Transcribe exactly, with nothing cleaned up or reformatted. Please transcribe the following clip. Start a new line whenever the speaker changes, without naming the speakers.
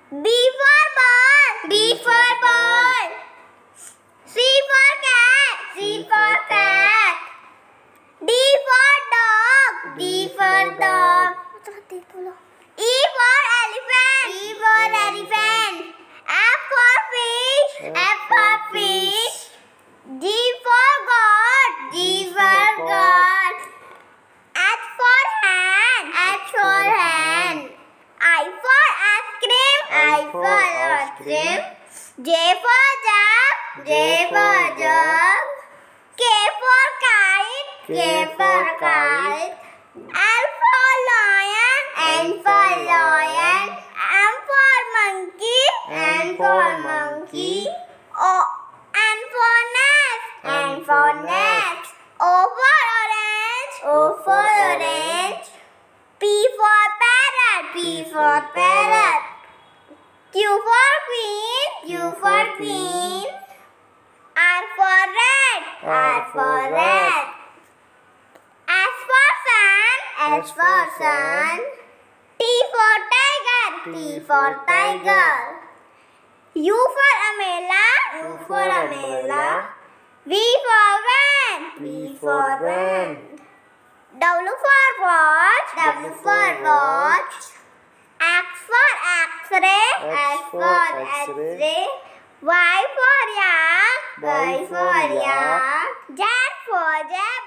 B for ball. B for ball. C for cat. C for cat. D for dog. D for dog. E for elephant. E for elephant. F for fish. F for fish. G for God. G for God. H for hand. H for hand. I for ice cream. I for ice cream. J for jug. J for jug. K for kite. K for kite. L for lion. L for lion. M for monkey. N for monkey. O N for nest. N for nest. O for orange. O for orange. P for parrot. P for parrot. Q for queen. Q for queen. R for red. R for red. S for sun. S for sun. T for tiger. T for tiger. U for umbrella. U for umbrella. V for van. V for van. W for watch. W for watch. X for X-ray. X for X-ray. Y for yak. Y for yak. Z for